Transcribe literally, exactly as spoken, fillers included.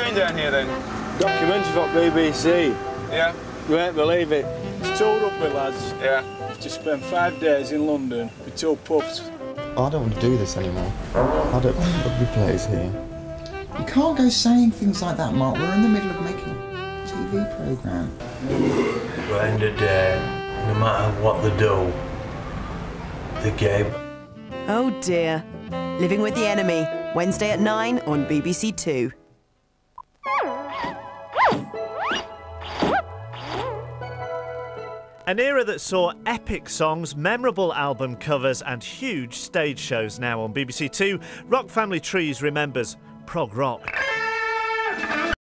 doing down here then? Documentary for B B C. Yeah? You won't believe it. It's two rugby lads. Yeah. To spend five days in London with two pubs. I don't want to do this anymore. I don't want rugby players here. You can't go saying things like that, Mark. We're in the middle of making a T V programme. At the end of the day, no matter what they do, the game. Oh dear. Living with the Enemy, Wednesday at nine on B B C Two. An era that saw epic songs, memorable album covers and huge stage shows. Now on B B C Two, Rock Family Trees remembers prog rock.